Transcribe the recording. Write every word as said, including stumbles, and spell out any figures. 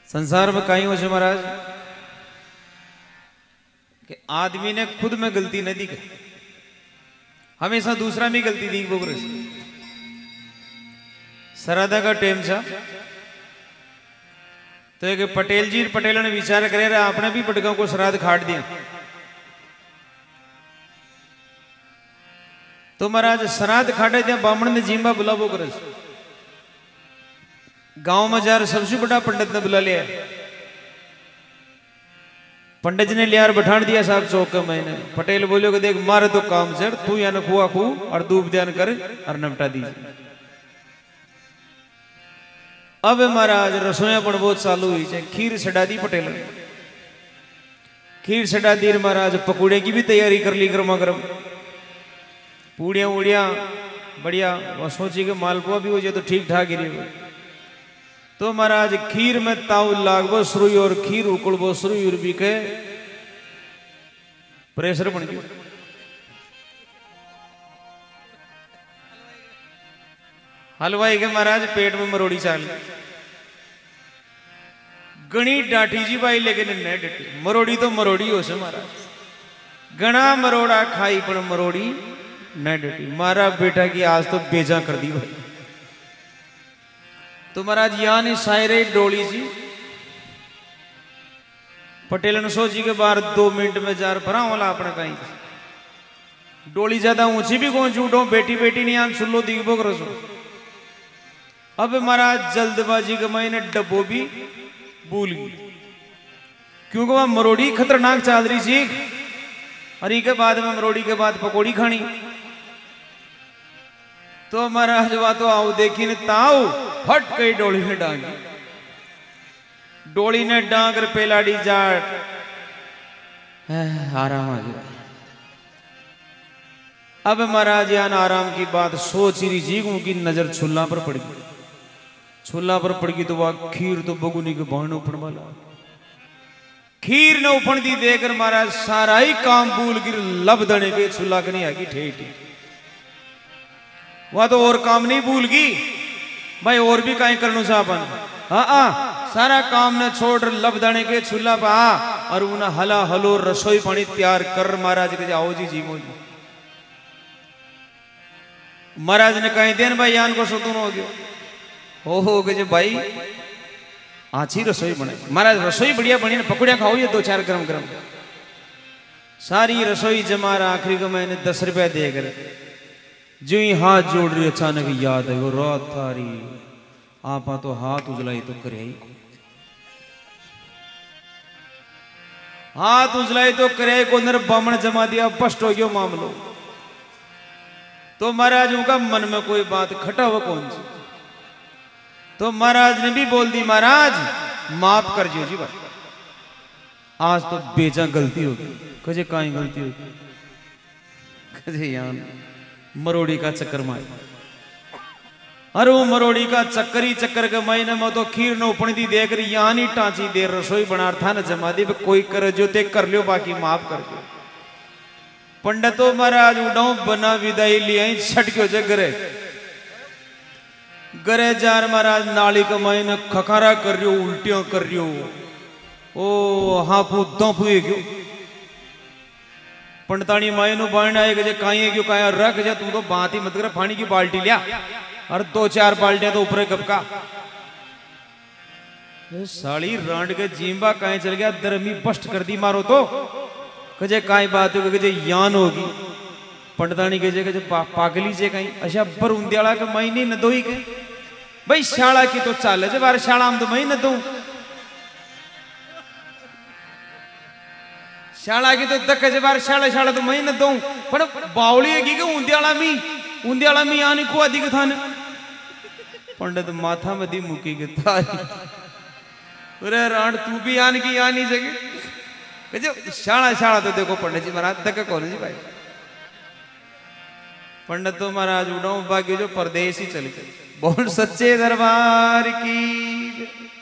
संसार में कहीं हो महाराज कि आदमी ने खुद में गलती नहीं दी, हमेशा दूसरा में गलती दी। बोगर सराधा का टेम था तो एक पटेल जी पटेल ने विचार करे रहा आपने भी पटकों को श्राद्ध खाट दिया। तो महाराज श्राद्ध खाटे दिया, बामण ने जिम्बा बुलावो कर गांव में जार सबसे बड़ा पंडित ने बुला लिया। पंडित जी ने लिया बैठान दिया साहब चौक के मैंने। पटेल बोलो कि देख मारे तो काम चढ़, तू या न खुआ खू और दूब ध्यान कर और नमटा दीजिए। अब महाराज रसोईया पण बहुत चालू हुई है। खीर सड़ा दी पटेल ने, खीर सड़ा दी महाराज। पकौड़े की भी तैयारी कर ली गर्मा गर्म, पूड़िया उड़िया बढ़िया। और सोची के मालपुआ भी हो जाए तो ठीक ठाक ही रहे। तो महाराज खीर में ताव लागबो शुरू और खीर उकड़बो शुरू और भी के प्रेशर बन गया। हलवाई के महाराज पेट में मरोड़ी चाल गणी डाठी जी भाई, लेकिन न डटी। मरोड़ी तो मरोड़ी हो से महाराज, गणा मरोड़ा खाई पर मरोड़ी न डटी। मारा बेटा की आज तो बेजा कर दी भाई। तो महाराज यानी सायरे डोली जी पटेल ने सोची के बाहर दो मिनट में जार भरा वाला अपने कहीं। डोली ज्यादा ऊंची भी कौन झूठो, बेटी बेटी नहीं आम सुन लो दिखबो करो सो। अब महाराज जल्दबाजी के मैंने डब्बो भी भूल गई, क्योंकि वह मरोड़ी खतरनाक चाल रही थी। और के बाद में मरोड़ी के बाद पकौड़ी खानी। तो महाराज वह तो आओ देखी ने ताऊ फट गई डोली ने डांग। डोली ने डांग पेलाड़ी जाट आराम आ गया। अब महाराज यान आराम की बात सोच रही जी की नजर छुल्ला पर पड़ गई। छुल्ला पर पड़ गई तो वह खीर तो बगुनी के बाण उपन वाला। खीर ने उपन दी देकर महाराज सारा ही काम भूल गिर लब दने के छुल्ला के नहीं आगी ठेठी। वह तो और काम नहीं भूल गई भाई, और भी कहीं करना चाहन। हाँ हाँ सारा काम ने छोड़ लब दाने के छुल्ला पा और उन्हें हला हलो रसोई पानी तैयार कर महाराज के आओ जी जी मोजी। महाराज ने कहीं देन भाई यान को सुतून हो गयो। हो हो गए भाई अच्छी रसोई बने। महाराज रसोई बढ़िया बनी, पकौड़िया खाओ ये दो चार गरम गरम। सारी रसोई जमा रहा। आखिरी को मैंने दस रुपया दे कर जो ही हाथ जोड़ रही, अचानक याद है वो रात थारी आपा तो हाथ उजलाई तो करे ही। हाथ उजलाई तो करे को नर बामण जमा दिया, पष्ट हो गयो मामलो। तो महाराज उनका मन में कोई बात खटा हो कौन सी। तो महाराज ने भी बोल दी महाराज माफ कर जियो जी भाई, आज तो बेचा गलती होगी। कहे कहीं गलती होगी, कहे यार मरोड़ी का चक्कर मार। अरे वो मरोड़ी का चक्कर ही चक्कर के महीने में तो खीर न उपनी दी देख रही यहाँ नहीं टांची देर रसोई बना था न जमा दी। कोई कर जो ते कर लियो, बाकी माफ कर दो। पंडितों महाराज उड़ाऊ बना विदाई लिया छट के जो गरे गरे जार महाराज नाली के महीने खखारा कर रही हो, उल्टियां कर रही हो। ओ हाँ फू दो फूए क्यों पंडतानी माई नु बाण आए गए काई क्यों काया रख जा। तुम तो बात ही मत कर, पानी की बाल्टी लिया और दो चार बाल्टियां तो ऊपर गपका। साली रांड के जींबा काहे चल गया, दरमी पष्ट कर दी मारो तो। कजे काई बात हो गए यान होगी। पंडतानी कहे कहे पा, पागली जे कहीं अच्छा पर उंदियाला के मई नहीं न दोई के भाई शाला की तो चाल है बार शाला हम तो मई न दो। शाला की तो दक बार शाला शाला तो मई न दो। पर बावली है कि उंदियाला मी उंदियाला मी यानी को अधिक था न पंडित माथा में दी मुकी के थारी। अरे राण तू भी यान की यानी जगह कहे शाला शाला तो देखो पंडित जी महाराज दक कौन जी भाई। पंडित तो महाराज उड़ाऊ भाग्य जो परदेश ही चल गए। बोल सच्चे दरबार की।